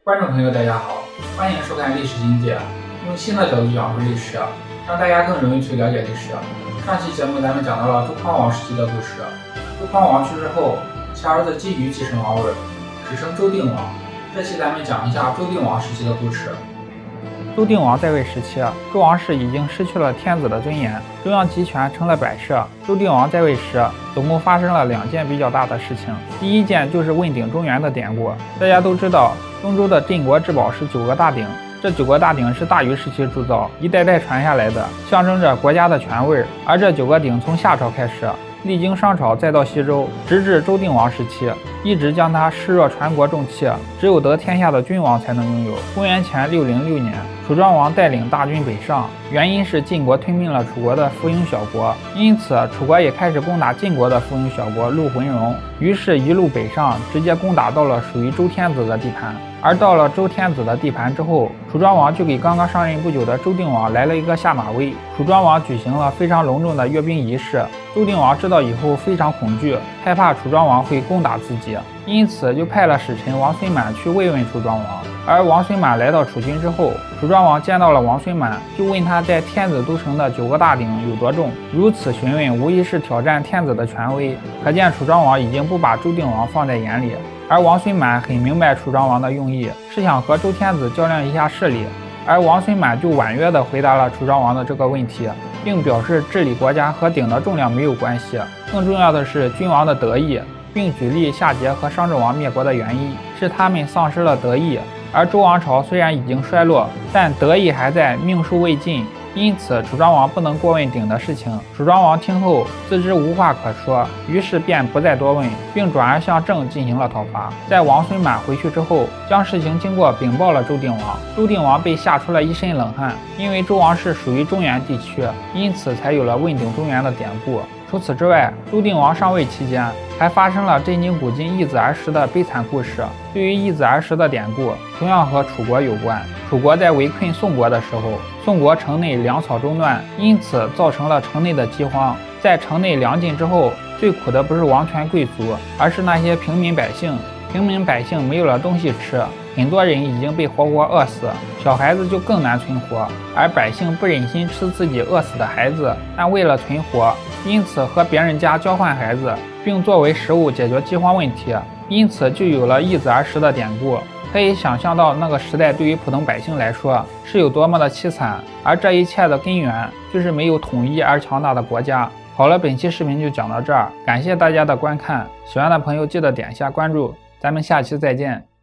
观众朋友，大家好，欢迎收看历史经典，用新的角度讲述历史，让大家更容易去了解历史。上期节目咱们讲到了周匡王时期的故事。周匡王去世后，其儿子姬瑜继承王位，史称周定王。这期咱们讲一下周定王时期的故事。 周定王在位时期，周王室已经失去了天子的尊严，中央集权成了摆设。周定王在位时，总共发生了2件比较大的事情。第一件就是问鼎中原的典故。大家都知道，中州的镇国之宝是9个大鼎，这9个大鼎是大禹时期铸造，一代代传下来的，象征着国家的权威。而这9个鼎从夏朝开始，历经商朝，再到西周，直至周定王时期，一直将它视若传国重器，只有得天下的君王才能拥有。公元前606年，楚庄王带领大军北上，原因是晋国吞并了楚国的附庸小国，因此楚国也开始攻打晋国的附庸小国陆浑戎，于是一路北上，直接攻打到了属于周天子的地盘。而到了周天子的地盘之后，楚庄王就给刚刚上任不久的周定王来了一个下马威。楚庄王举行了非常隆重的阅兵仪式，周定王知道以后非常恐惧，害怕楚庄王会攻打自己，因此就派了使臣王孙满去慰问楚庄王。而王孙满来到楚军之后，楚庄王见到了王孙满，就问他在天子都城的9个大鼎有多重。如此询问无疑是挑战天子的权威，可见楚庄王已经不把周定王放在眼里。而王孙满很明白楚庄王的用意，是想和周天子较量一下势力。而王孙满就婉约地回答了楚庄王的这个问题，并表示治理国家和鼎的重量没有关系，更重要的是君王的德义，并举例夏桀和商纣王灭国的原因是他们丧失了德义。而周王朝虽然已经衰落，但德义还在，命数未尽，因此楚庄王不能过问鼎的事情。楚庄王听后自知无话可说，于是便不再多问，并转而向郑进行了讨伐。在王孙满回去之后，将事情经过禀报了周定王。周定王被吓出了一身冷汗，因为周王室属于中原地区，因此才有了问鼎中原的典故。除此之外，周定王上位期间还发生了震惊古今易子而食的悲惨故事。对于易子而食的典故，同样和楚国有关。楚国在围困宋国的时候，宋国城内粮草中断，因此造成了城内的饥荒。在城内粮尽之后，最苦的不是王权贵族，而是那些平民百姓。平民百姓没有了东西吃，很多人已经被活活饿死，小孩子就更难存活。而百姓不忍心吃自己饿死的孩子，但为了存活，因此和别人家交换孩子，并作为食物解决饥荒问题，因此就有了易子而食的典故。可以想象到那个时代对于普通百姓来说是有多么的凄惨，而这一切的根源就是没有统一而强大的国家。好了，本期视频就讲到这儿，感谢大家的观看，喜欢的朋友记得点一下关注，咱们下期再见。